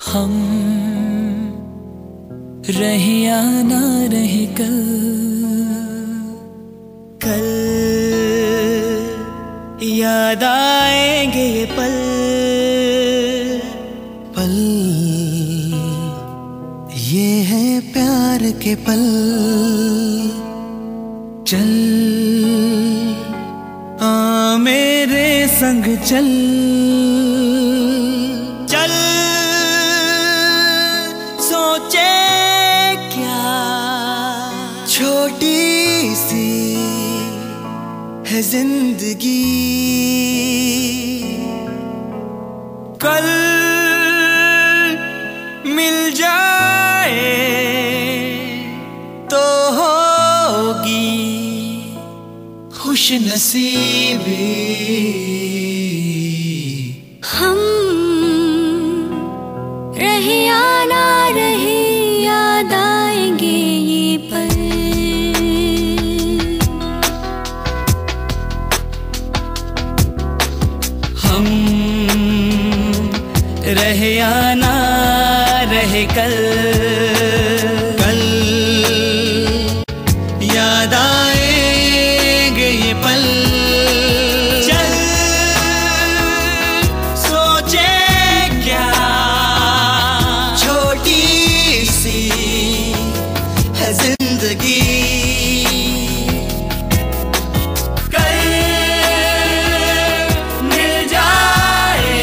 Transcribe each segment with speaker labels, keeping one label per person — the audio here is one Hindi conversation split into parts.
Speaker 1: हम रहे या ना रहे कल, कल याद आएंगे ये पल,
Speaker 2: पल ये है प्यार के पल।
Speaker 1: चल आ मेरे संग चल, चल सोचे क्या
Speaker 2: छोटी सी है जिंदगी,
Speaker 1: कल मिल जाए तो होगी खुश नसीबी।
Speaker 3: हम रहे या ना रहे याद आएंगे ये पल,
Speaker 1: हम रहे या ना रहे कल,
Speaker 2: कल याद आएंगे ये पल।
Speaker 1: चल सोचे क्या
Speaker 2: छोटी सी है जिंदगी,
Speaker 1: कल मिल जाए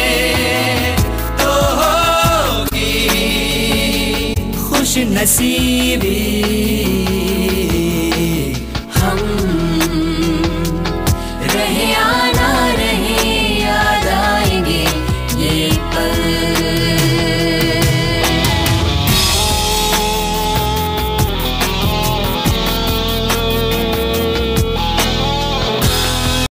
Speaker 1: तो होगी खुश नसीबी।